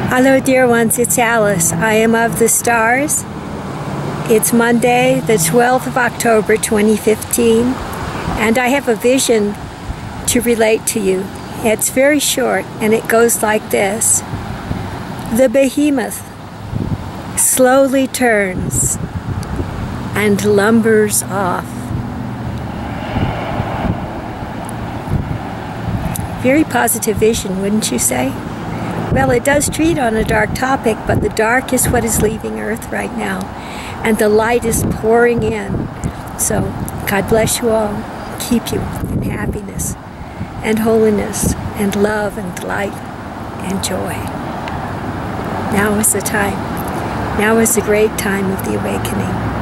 Hello dear ones, it's Alice. I am of the stars. It's Monday, the 12th of October 2015, and I have a vision to relate to you. It's very short and it goes like this. The behemoth slowly turns and lumbers off. Very positive vision, wouldn't you say? Well, it does treat on a dark topic, but the dark is what is leaving Earth right now, and the light is pouring in. So, God bless you all. Keep you in happiness and holiness and love and light and joy. Now is the time. Now is the great time of the awakening.